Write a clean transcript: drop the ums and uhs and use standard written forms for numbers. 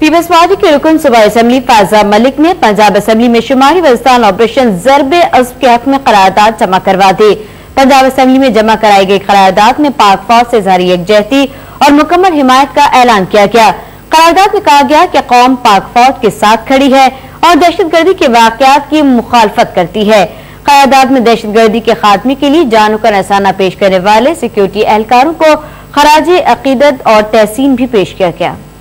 Peoples party के रुकन सूबा असेंबली फाजा मलिक ने पंजाब असेंबली में शुमारी वजिस्तान ऑपरेशन ज़रबे अज़्ब के हक में करारदाद जमा करवा दी। पंजाब असेंबली में जमा कराई गई करारदाद में पाक फौज से जारी यकजहती और मुकम्मल हिमायत का ऐलान किया गया। करारदाद में कहा गया कि कौम पाक फौज के साथ खड़ी है और दहशतगर्दी के वाक़यात की मुखालफत करती है। करारदाद में दहशतगर्दी के खात्मे के लिए जानों का नज़राना पेश करने वाले सिक्योरिटी एहलकारों को खराजे अकीदत और तहसीन भी पेश किया गया।